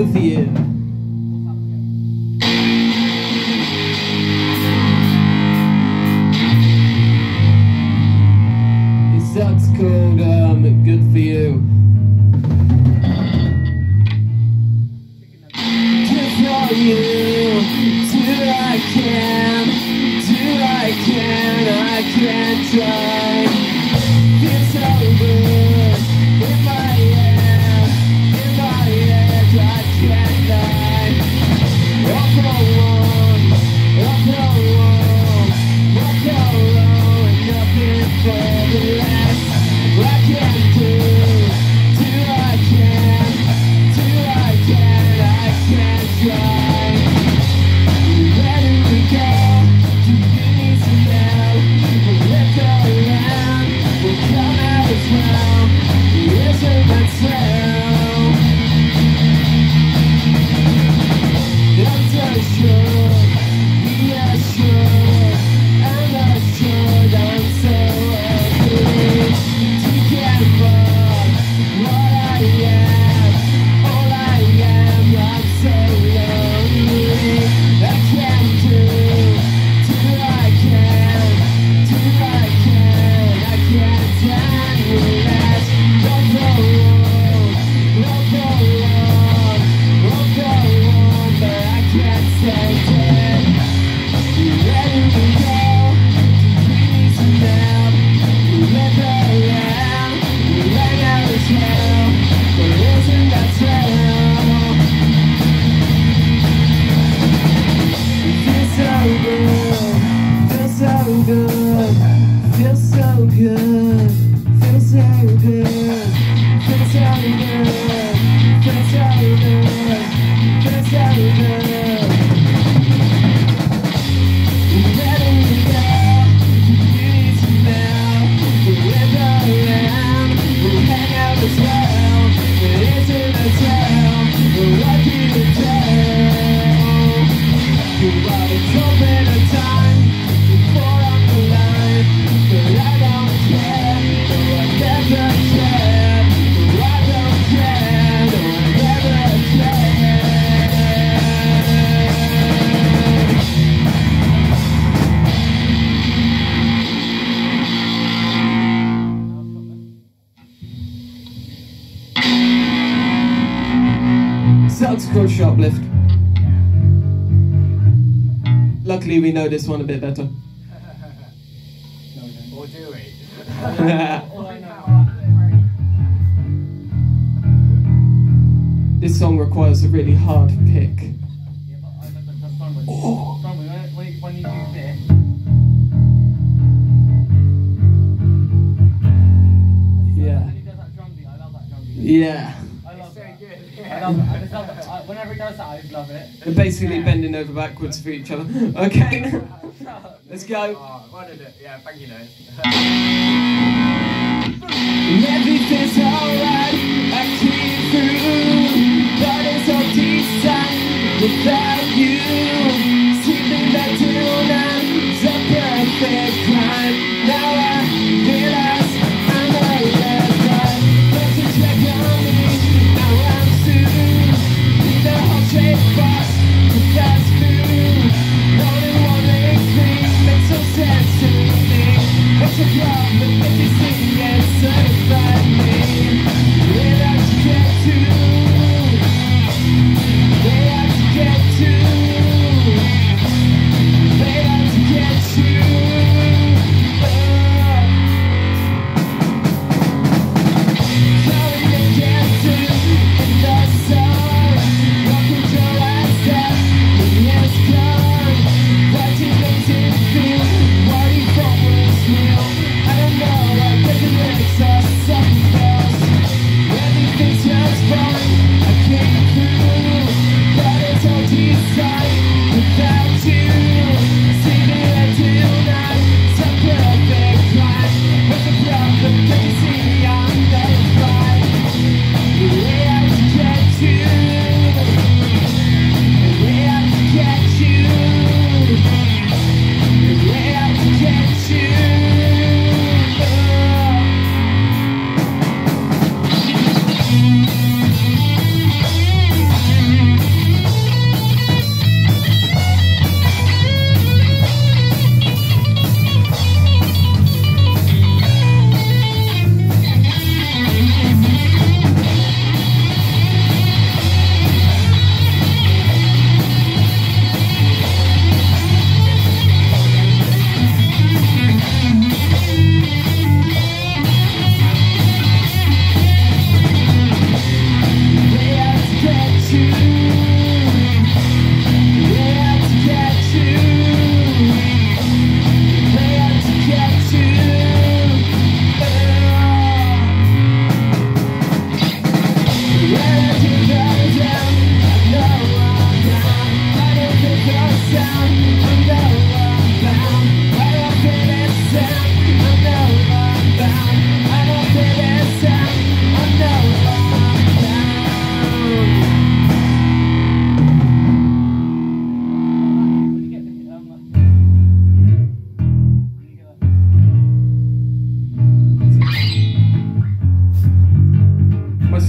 good for you. This song's called Good For You. Good for you, do I can, I can't try. Feels so good in my head, I can't lie. All for one, and nothing for the last. I can't do I can, I can't try. Where do we go? Do we need some help? We'll go around, we'll come out as well. Isn't that so? I'm so sure, yeah sure, I'm not sure that I'm so ugly to get above what I am, all I am, I'm so lonely. I can't do I can, I can't stand with that. Don't go wrong, but I can't stand it. Where do we go? We need some help. We live around, we ran out as hell, but isn't that terrible? Feels so good, feels so good, feels so good, feels so good, feels so good, feels so good, feels so good. Where do we go? We need some help. We live around, we hang out as well, but isn't that terrible? What can you tell? Well, it's open a time before on the line, but I don't care, no, I never care, no, I don't care, no, I never care. Sounds called Shoplift. Luckily we know this one a bit better. Or do we? This song requires a really hard pick. Yeah, but I remember the song when you do this. Yeah. And he does that drum beat, I love that drum beat. Yeah. I love that. Good. I love it. I just love it. Whenever he does that, I just love it. They're basically bending over backwards for each other. Okay. Let's go. Oh, what did it? Yeah, thank you, guys. Everything's alright, I keep through, but it's all decent without you. Sleeping back till nine, it's a perfect crime. Now I realize I'm a lesbian. Don't you check on me, now I'm soon. Need a whole trade box for fast food. Only one makes things make so sense to me. What's the problem if you see it certified me? Where I to get to? Where I to get to?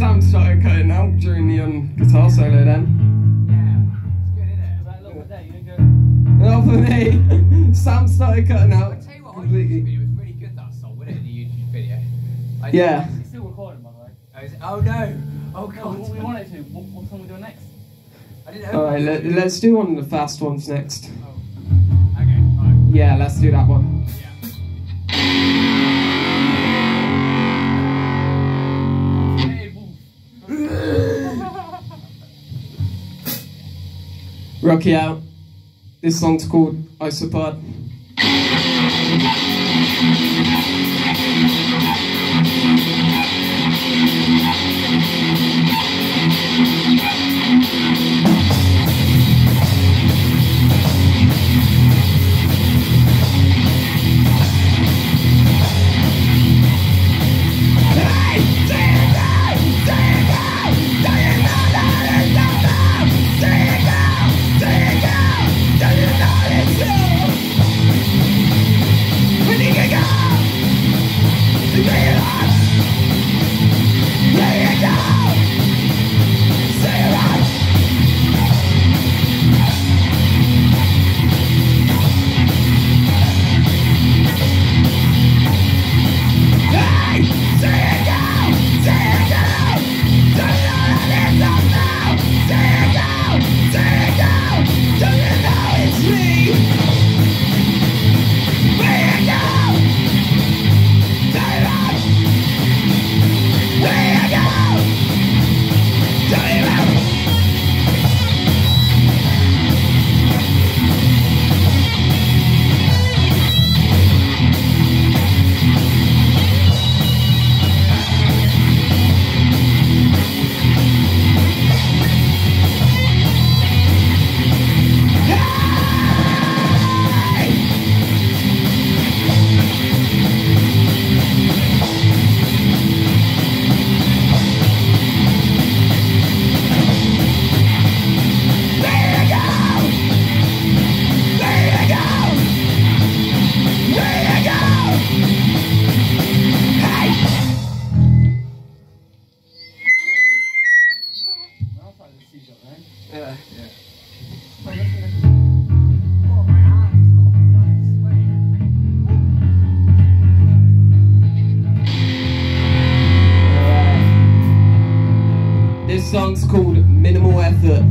Sam started cutting out during the guitar solo then. Yeah, it's good, isn't it? That little bit there, you go. Not for me. Sam started cutting out. I'll tell you what, our YouTube video was really good, that song, wasn't it, the YouTube video? Yeah. It's still recording, by the way. Oh no! Oh No, god! what we wanted to. What song we doing next? I didn't know. Alright, let's do one of the fast ones next. Oh. Okay, right. Yeah, let's do that one. Rocky out. This song's called Isopod. This song's called Minimal Effort.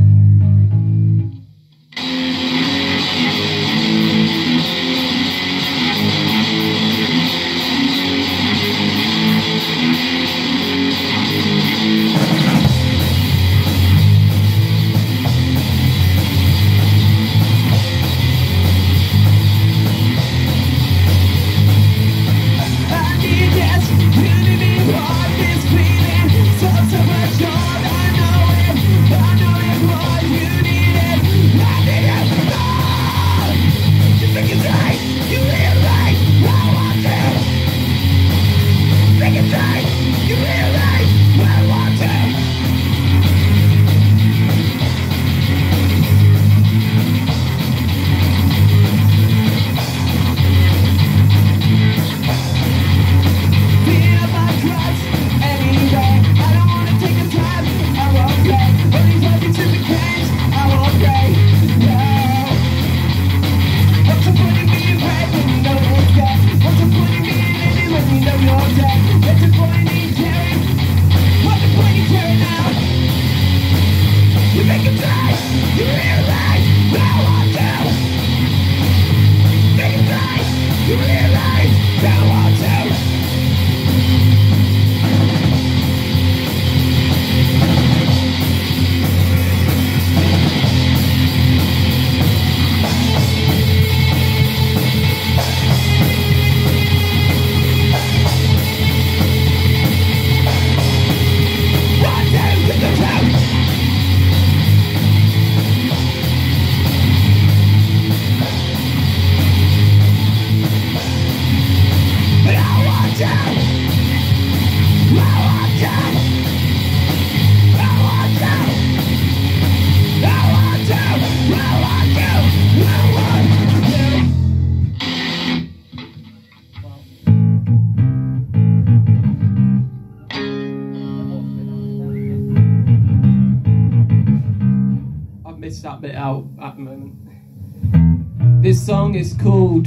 miss that bit out at the moment. This song is called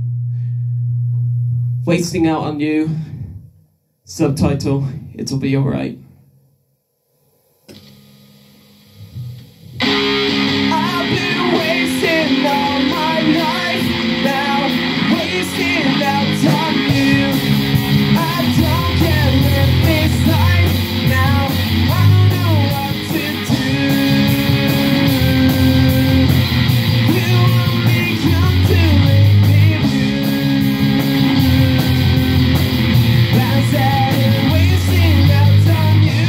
Wasting Out on You. Subtitle, It'll Be Alright. I've been wasting all my life now, wasting out on you. I don't care if this life now, I don't know what to do. Will only come to live with you. I said wasting out on you.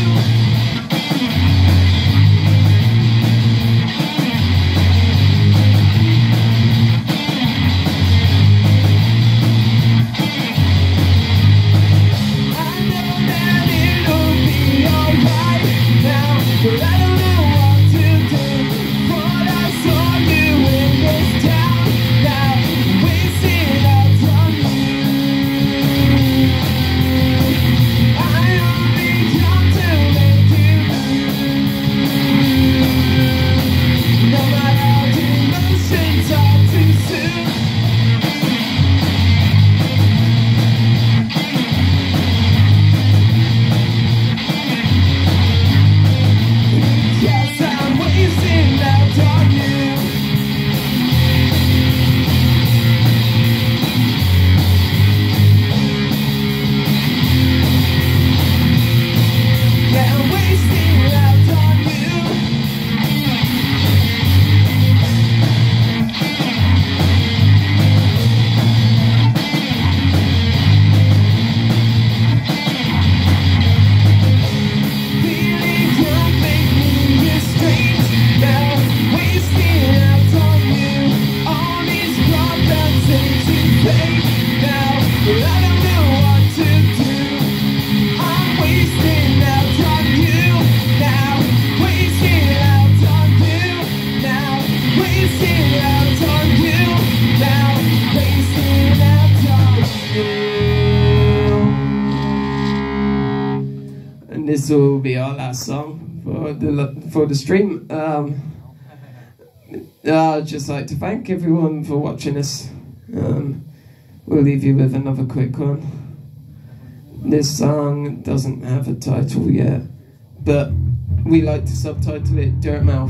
But I don't know what to do. But I saw you in this town now, wasting out on you. I only come to let you know. No matter how the emotions are too soon. Yes, I'm wasting out on you. Yeah, I'm wasting out on you. Feelings don't make me restrained now, wasting out on you. All these problems seem to fade now, but I don't know what to do. I'm wasting out on you now, wasting out on you now, wasting out on you now, wasting out on you. And this will be our last song for the stream. I'd just like to thank everyone for watching us. We'll leave you with another quick one. This song doesn't have a title yet, but we like to subtitle it Dirt Mouth.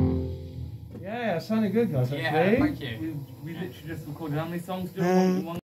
Sounded good, guys. Actually. Yeah, thank you. We literally just recorded how many songs? Just one